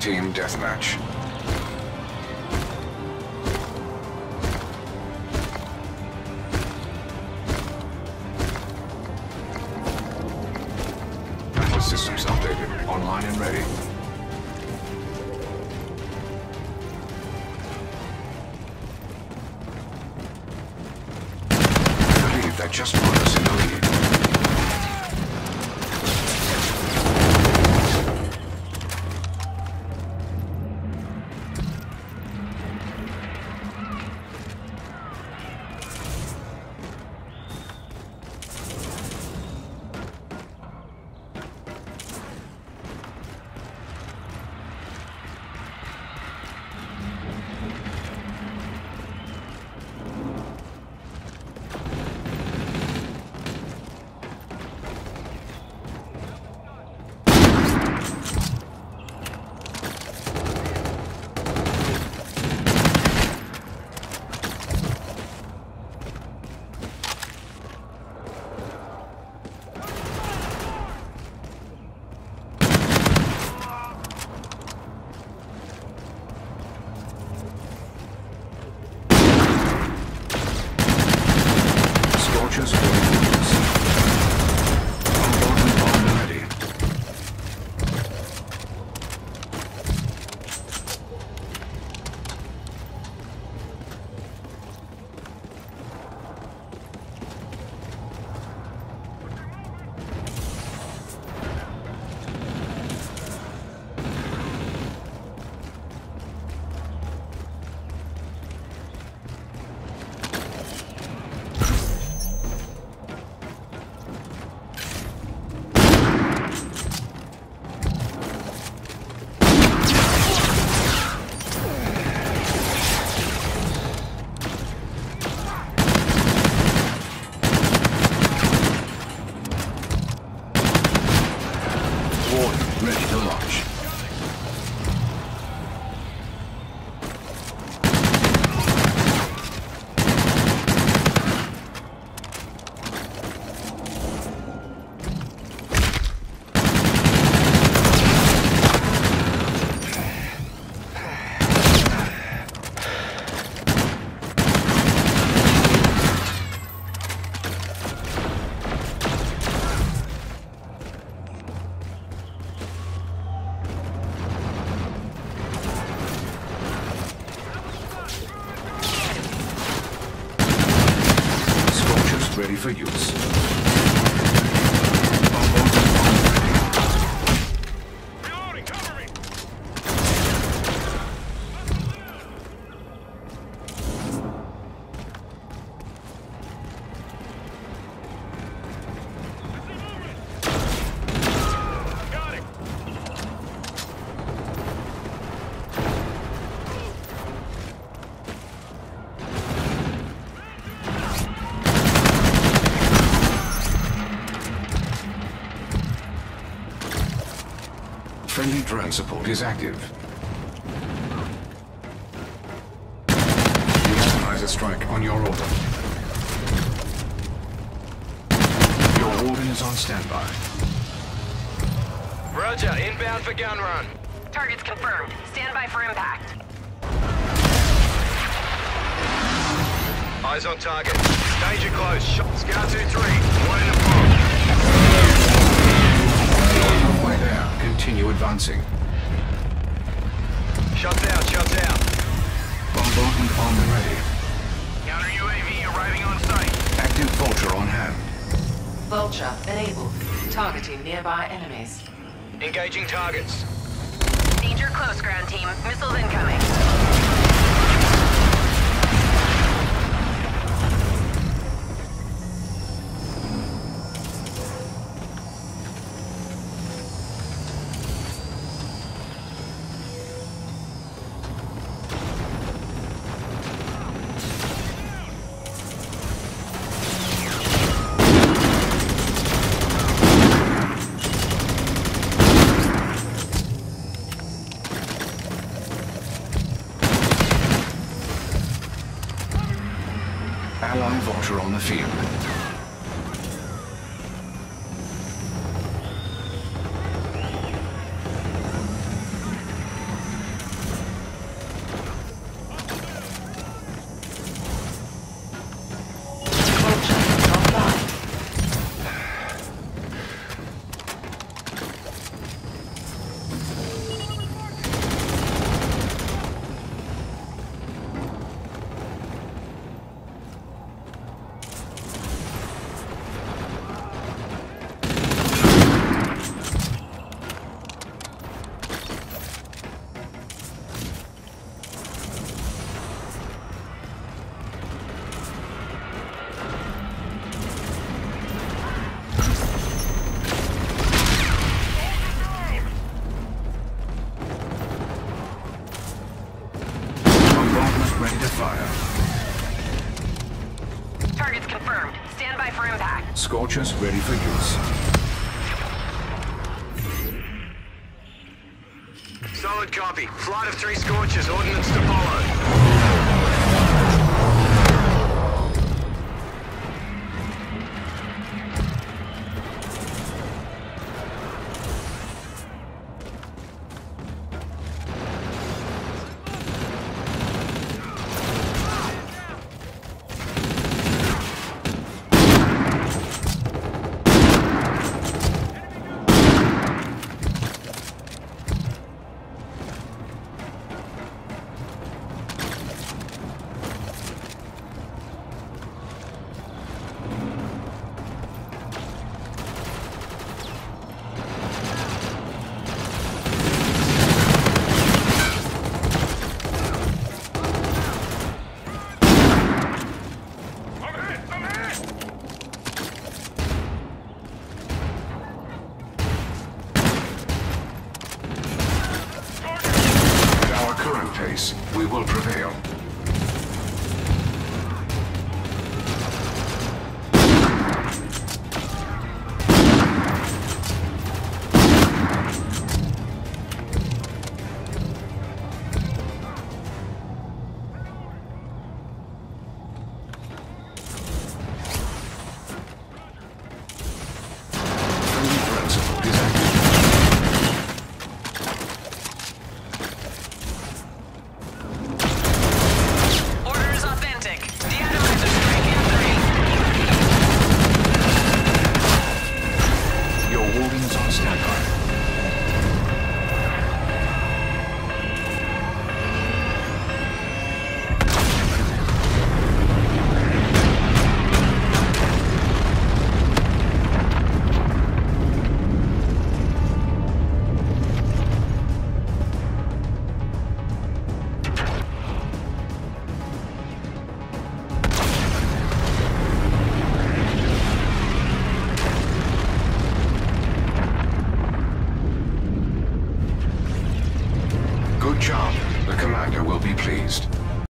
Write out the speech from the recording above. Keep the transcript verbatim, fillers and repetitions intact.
Team deathmatch. Battle systems updated. Online and ready. I believe that just put us in the lead. Just for use. Unloading bomb ready. Ready to launch. Ready for use. Reloading, cover me. Got it. Friendly drone support is active. Neutralizer strike on your order. Your warden is on standby. Roger, inbound for gun run. Targets confirmed. Stand by for impact. Eyes on target. Danger close. Shot. Scout two three. One in the front. Halfway there. Continue advancing. Shots out, shots out. Bombardment armor ready. Counter U A V arriving on site. Active Vulture on hand. Vulture enabled. Targeting nearby enemies. Engaging targets. Danger close, ground team. Missiles incoming. Ally Vulture on the field. ready to fire. Targets confirmed. Stand by for impact. Scorchers ready for use. Solid copy. Flight of three Scorchers. Ordnance to follow. We will prevail. Principle is active. Good job. The commander will be pleased.